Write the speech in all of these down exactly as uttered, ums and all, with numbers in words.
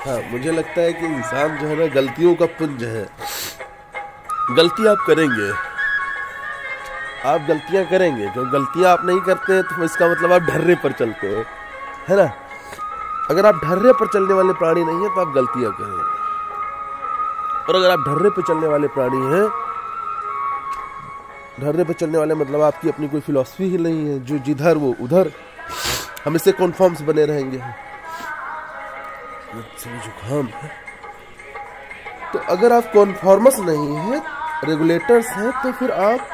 हाँ, मुझे लगता है कि इंसान जो है ना गलतियों का पुंज है। गलती आप करेंगे, आप गलतियां करेंगे, जो गलतियां आप नहीं करते तो इसका मतलब आप ढर्रे पर चलते हैं, है ना। अगर आप ढर्रे पर चलने वाले प्राणी नहीं है तो आप गलतियां करेंगे, और अगर आप ढर्रे पर चलने वाले प्राणी हैं, ढर्रे पर चलने वाले मतलब आपकी अपनी कोई फिलॉसफी ही नहीं है, जो जिधर वो उधर, हम इससे कॉन्फॉर्म्स बने रहेंगे। जुकाम है तो अगर आप कॉन्फॉर्मस नहीं है, रेगुलेटर्स हैं, तो फिर आप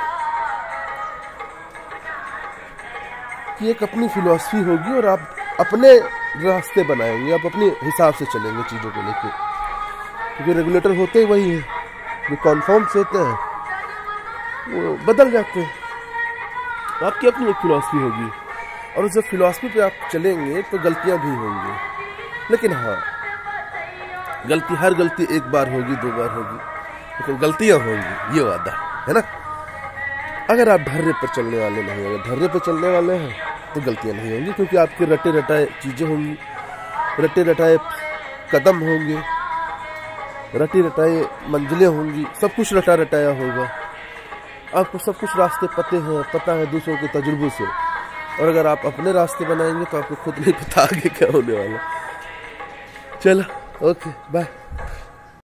की एक अपनी फिलॉसफी होगी और आप अपने रास्ते बनाएंगे, आप अपने हिसाब से चलेंगे चीज़ों को लेकर, क्योंकि रेगुलेटर होते ही वही है, जो कॉन्फॉर्म्स होते हैं वो बदल जाते हैं। तो आपकी अपनी एक फिलॉसफी होगी, और उस फिलॉसफी पे आप चलेंगे तो गलतियां भी होंगी, लेकिन हाँ, गलती हर गलती एक बार होगी, दो बार होगी, लेकिन गलतियां होंगी, ये वादा है ना। अगर आप ढर्रे पर चलने वाले नहीं, अगर ढर्रे पर चलने वाले हैं तो गलतियां नहीं होंगी, क्योंकि आपके रटे रटाए चीज़ें होंगी, रटे रटाए कदम होंगे, रटी रटाए मंजिलें होंगी, सब कुछ रटा रटाया होगा। आपको सब कुछ रास्ते पते हैं, पता है दूसरों के तजुर्बे से, और अगर आप अपने रास्ते बनाएंगे तो आपको खुद नहीं पता आगे क्या होने वाला। चलो, ओके, बाय।